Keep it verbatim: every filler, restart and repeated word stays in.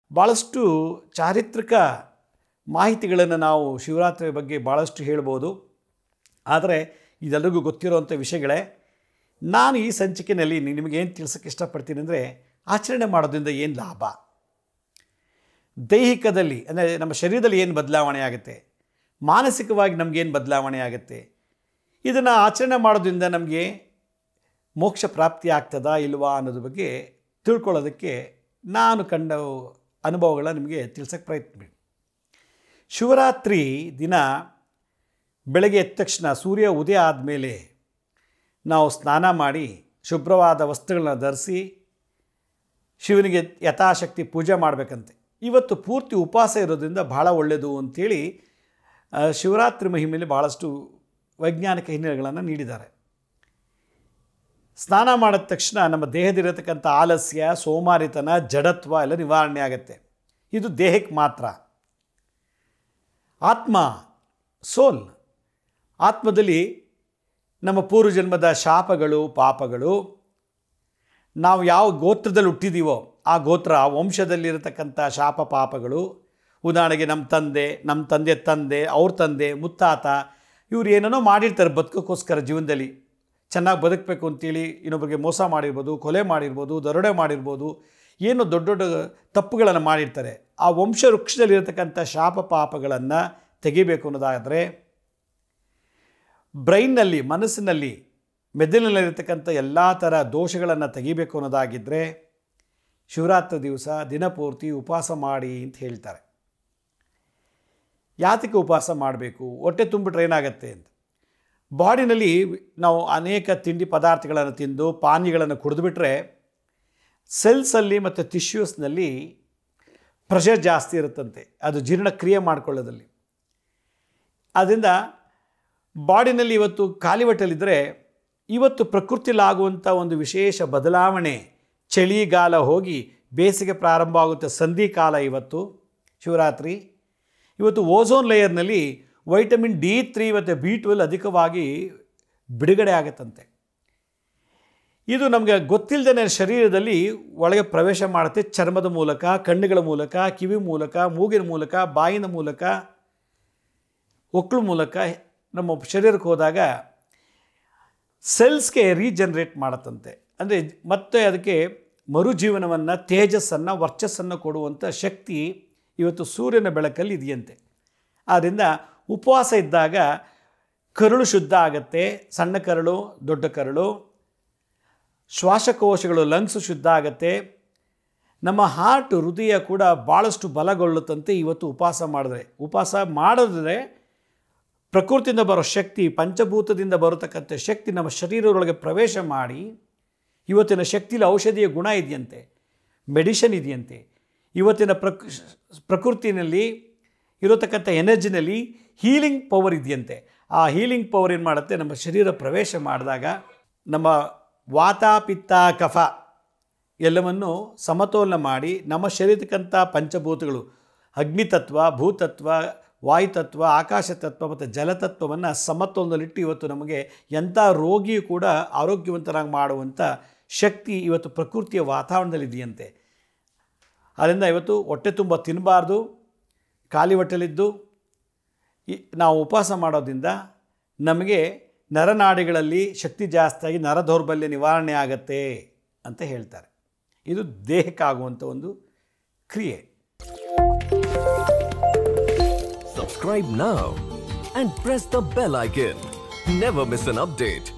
ಭಾಳಷ್ಟು ಚಾರಿತ್ರಿಕ ಮಾಹಿತಿಗಳನ್ನು ನಾವು ಶಿವರಾತ್ರಿ ಬಗ್ಗೆ ಭಾಳಷ್ಟು ಹೇಳ್ಬೋದು. ಆದರೆ ಇದೆಲ್ಲರಿಗೂ ಗೊತ್ತಿರೋವಂಥ ವಿಷಯಗಳೇ. ನಾನು ಈ ಸಂಚಿಕೆಯಲ್ಲಿ ನಿಮಗೇನು ತಿಳಿಸೋಕ್ಕೆ ಇಷ್ಟಪಡ್ತೀನಿ ಅಂದರೆ, ಆಚರಣೆ ಮಾಡೋದ್ರಿಂದ ಏನು ಲಾಭ, ದೈಹಿಕದಲ್ಲಿ ಅಂದರೆ ನಮ್ಮ ಶರೀರದಲ್ಲಿ ಏನು ಬದಲಾವಣೆ ಆಗುತ್ತೆ, ಮಾನಸಿಕವಾಗಿ ನಮಗೇನು ಬದಲಾವಣೆ ಆಗುತ್ತೆ, ಇದನ್ನು ಆಚರಣೆ ಮಾಡೋದ್ರಿಂದ ನಮಗೆ ಮೋಕ್ಷ ಪ್ರಾಪ್ತಿ ಆಗ್ತದಾ ಇಲ್ವಾ ಅನ್ನೋದ್ರ ಬಗ್ಗೆ ತಿಳ್ಕೊಳ್ಳೋದಕ್ಕೆ ನಾನು ಕಂಡ ಅನುಭವಗಳ ನಿಮಗೆ ತಿಳಿಸೋಕ್ಕೆ ಪ್ರಯತ್ನ. ಶಿವರಾತ್ರಿ ದಿನ ಬೆಳಗ್ಗೆ ಎದ್ದ ತಕ್ಷಣ ಸೂರ್ಯ ಉದಯ ಆದಮೇಲೆ ನಾವು ಸ್ನಾನ ಮಾಡಿ ಶುಭ್ರವಾದ ವಸ್ತ್ರಗಳನ್ನ ಧರಿಸಿ ಶಿವನಿಗೆ ಯಥಾಶಕ್ತಿ ಪೂಜೆ ಮಾಡಬೇಕಂತೆ. ಇವತ್ತು ಪೂರ್ತಿ ಉಪವಾಸ ಇರೋದ್ರಿಂದ ಭಾಳ ಒಳ್ಳೆಯದು ಅಂಥೇಳಿ ಶಿವರಾತ್ರಿ ಮಹಿಮೆಯಲ್ಲಿ ಭಾಳಷ್ಟು ವೈಜ್ಞಾನಿಕ ಹಿನ್ನೆಲೆಗಳನ್ನು ನೀಡಿದ್ದಾರೆ. ಸ್ನಾನ ಮಾಡಿದ ತಕ್ಷಣ ನಮ್ಮ ದೇಹದಲ್ಲಿರತಕ್ಕಂಥ ಆಲಸ್ಯ, ಸೋಮಾರಿತನ, ಜಡತ್ವ ಎಲ್ಲ ನಿವಾರಣೆ ಆಗುತ್ತೆ. ಇದು ದೇಹಕ್ಕೆ ಮಾತ್ರ. ಆತ್ಮ, ಸೋಲ್, ಆತ್ಮದಲ್ಲಿ ನಮ್ಮ ಪೂರ್ವಜನ್ಮದ ಶಾಪಗಳು, ಪಾಪಗಳು, ನಾವು ಯಾವ ಗೋತ್ರದಲ್ಲಿ ಹುಟ್ಟಿದ್ದೀವೋ ಆ ಗೋತ್ರ, ಆ ವಂಶದಲ್ಲಿರತಕ್ಕಂಥ ಶಾಪ ಪಾಪಗಳು, ಉದಾಹರಣೆಗೆ ನಮ್ಮ ತಂದೆ, ನಮ್ಮ ತಂದೆ ತಂದೆ, ಅವ್ರ ತಂದೆ, ಮುತ್ತಾತ, ಇವ್ರು ಏನೇನೋ ಮಾಡಿರ್ತಾರೆ ಬದುಕೋಕ್ಕೋಸ್ಕರ, ಜೀವನದಲ್ಲಿ ಚೆನ್ನಾಗಿ ಬದುಕಬೇಕು ಅಂತೇಳಿ ಇನ್ನೊಬ್ಬರಿಗೆ ಮೋಸ ಮಾಡಿರ್ಬೋದು, ಕೊಲೆ ಮಾಡಿರ್ಬೋದು, ದರೋಡೆ ಮಾಡಿರ್ಬೋದು, ಏನು ದೊಡ್ಡ ದೊಡ್ಡ ತಪ್ಪುಗಳನ್ನು ಮಾಡಿರ್ತಾರೆ. ಆ ವಂಶ ವೃಕ್ಷದಲ್ಲಿರತಕ್ಕಂಥ ಶಾಪ ಪಾಪಗಳನ್ನು ತೆಗಿಬೇಕು ಅನ್ನೋದಾದರೆ, ಬ್ರೈನ್ನಲ್ಲಿ, ಮನಸ್ಸಿನಲ್ಲಿ, ಮೆದುಳಿನಲ್ಲಿರ್ತಕ್ಕಂಥ ಎಲ್ಲ ಥರ ದೋಷಗಳನ್ನು ತೆಗಿಬೇಕು ಅನ್ನೋದಾಗಿದ್ದರೆ ಶಿವರಾತ್ರಿ ದಿವಸ ದಿನಪೂರ್ತಿ ಉಪವಾಸ ಮಾಡಿ ಅಂತ ಹೇಳ್ತಾರೆ. ಯಾತಕ್ಕೆ ಉಪವಾಸ ಮಾಡಬೇಕು? ಹೊಟ್ಟೆ ತುಂಬಿಟ್ರೆ ಏನಾಗುತ್ತೆ ಅಂತ. ಬಾಡಿನಲ್ಲಿ ನಾವು ಅನೇಕ ತಿಂಡಿ ಪದಾರ್ಥಗಳನ್ನು ತಿಂದು ಪಾನೀಯಗಳನ್ನು ಕುಡಿದುಬಿಟ್ರೆ ಸೆಲ್ಸಲ್ಲಿ ಮತ್ತು ಟಿಶ್ಯೂಸ್ನಲ್ಲಿ ಪ್ರೆಷರ್ ಜಾಸ್ತಿ ಇರುತ್ತಂತೆ, ಅದು ಜೀರ್ಣಕ್ರಿಯೆ ಮಾಡಿಕೊಳ್ಳೋದಲ್ಲಿ. ಆದ್ದರಿಂದ ಬಾಡಿನಲ್ಲಿ ಇವತ್ತು ಖಾಲಿ ಹೊಟ್ಟೆಲಿದ್ದರೆ ಇವತ್ತು ಪ್ರಕೃತಿಲಾಗುವಂಥ ಒಂದು ವಿಶೇಷ ಬದಲಾವಣೆ, ಚಳಿಗಾಲ ಹೋಗಿ ಬೇಸಿಗೆ ಪ್ರಾರಂಭ ಆಗುತ್ತೆ, ಸಂಧಿಕಾಲ ಇವತ್ತು ಶಿವರಾತ್ರಿ. ಇವತ್ತು ಓಝೋನ್ ಲೇಯರ್ನಲ್ಲಿ ವೈಟಮಿನ್ ಡಿ ತ್ರೀ ಮತ್ತು ಬಿ ಟ್ವೆಲ್ ಅಧಿಕವಾಗಿ ಬಿಡುಗಡೆ ಆಗುತ್ತಂತೆ. ಇದು ನಮಗೆ ಗೊತ್ತಿಲ್ಲದೇ ಶರೀರದಲ್ಲಿ ಒಳಗೆ ಪ್ರವೇಶ ಮಾಡುತ್ತೆ. ಚರ್ಮದ ಮೂಲಕ, ಕಣ್ಣುಗಳ ಮೂಲಕ, ಕಿವಿ ಮೂಲಕ, ಮೂಗಿನ ಮೂಲಕ, ಬಾಯಿನ ಮೂಲಕ, ಒಕ್ಕಳ ಮೂಲಕ ನಮ್ಮ ಶರೀರಕ್ಕೆ ಹೋದಾಗ ಸೆಲ್ಸ್ಗೆ ರೀಜನ್ರೇಟ್ ಮಾಡುತ್ತಂತೆ. ಅಂದರೆ ಮತ್ತೆ ಅದಕ್ಕೆ ಮರುಜೀವನವನ್ನು, ತೇಜಸ್ಸನ್ನು, ವರ್ಚಸ್ಸನ್ನು ಕೊಡುವಂಥ ಶಕ್ತಿ ಇವತ್ತು ಸೂರ್ಯನ ಬೆಳಕಲ್ಲಿ ಇದೆಯಂತೆ. ಆದ್ದರಿಂದ ಉಪವಾಸ ಇದ್ದಾಗ ಕರುಳು ಶುದ್ಧ ಆಗುತ್ತೆ, ಸಣ್ಣ ಕರಳು, ದೊಡ್ಡ ಕರಳು, ಶ್ವಾಸಕೋಶಗಳು, ಲಂಗ್ಸು ಶುದ್ಧ ಆಗುತ್ತೆ. ನಮ್ಮ ಹಾರ್ಟ್, ಹೃದಯ ಕೂಡ ಭಾಳಷ್ಟು ಬಲಗೊಳ್ಳುತ್ತಂತೆ ಇವತ್ತು ಉಪವಾಸ ಮಾಡಿದ್ರೆ. ಉಪವಾಸ ಮಾಡಿದ್ರೆ ಪ್ರಕೃತಿಯಿಂದ ಬರೋ ಶಕ್ತಿ, ಪಂಚಭೂತದಿಂದ ಬರತಕ್ಕಂಥ ಶಕ್ತಿ ನಮ್ಮ ಶರೀರದೊಳಗೆ ಪ್ರವೇಶ ಮಾಡಿ, ಇವತ್ತಿನ ಶಕ್ತಿಲಿ ಔಷಧಿಯ ಗುಣ ಇದೆಯಂತೆ, ಮೆಡಿಷನ್ ಇದೆಯಂತೆ. ಇವತ್ತಿನ ಪ್ರಕ್ ಪ್ರಕೃತಿನಲ್ಲಿ ಇರತಕ್ಕಂಥ ಎನರ್ಜಿನಲ್ಲಿ ಹೀಲಿಂಗ್ ಪವರ್ ಇದೆಯಂತೆ. ಆ ಹೀಲಿಂಗ್ ಪವರ್ ಏನು ಮಾಡುತ್ತೆ, ನಮ್ಮ ಶರೀರ ಪ್ರವೇಶ ಮಾಡಿದಾಗ ನಮ್ಮ ವಾತ, ಪಿತ್ತ, ಕಫ ಎಲ್ಲವನ್ನು ಸಮತೋಲನ ಮಾಡಿ ನಮ್ಮ ಶರೀರಕ್ಕಂಥ ಪಂಚಭೂತಗಳು, ಅಗ್ನಿತತ್ವ, ಭೂತತ್ವ, ವಾಯುತತ್ವ, ಆಕಾಶತತ್ವ ಮತ್ತು ಜಲತತ್ವವನ್ನು ಸಮತೋಲನದಲ್ಲಿಟ್ಟು ಇವತ್ತು ನಮಗೆ ಎಂಥ ರೋಗಿಯೂ ಕೂಡ ಆರೋಗ್ಯವಂತರಾಗಿ ಮಾಡುವಂಥ ಶಕ್ತಿ ಇವತ್ತು ಪ್ರಕೃತಿಯ ವಾತಾವರಣದಲ್ಲಿದೆಯಂತೆ. ಆದ್ದರಿಂದ ಇವತ್ತು ಹೊಟ್ಟೆ ತುಂಬ ತಿನ್ನಬಾರ್ದು, ಖಾಲಿ ಹೊಟ್ಟೆಲಿದ್ದು ನಾವು ಉಪವಾಸ ಮಾಡೋದ್ರಿಂದ ನಮಗೆ ನರನಾಡಿಗಳಲ್ಲಿ ಶಕ್ತಿ ಜಾಸ್ತಿಯಾಗಿ ನರ ದೌರ್ಬಲ್ಯ ನಿವಾರಣೆ ಆಗತ್ತೆ ಅಂತ ಹೇಳ್ತಾರೆ. ಇದು ದೇಹಕ್ಕಾಗುವಂಥ ಒಂದು ಕ್ರಿಯೆ. Subscribe now and press the bell icon. Never miss an update.